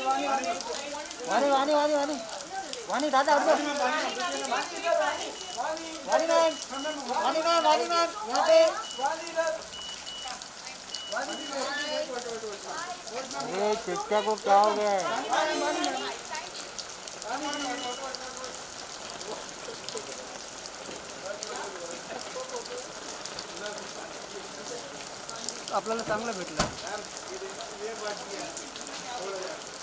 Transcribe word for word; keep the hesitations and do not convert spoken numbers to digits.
वाणी वाणी वाणी वाणी वाणी दादा उठो। Vani ma'am Vani ma'am Vani ma'am यहाँ पे। अरे चिट्टा को क्या हो गया है? आपल्याला चांगलं भेटलं।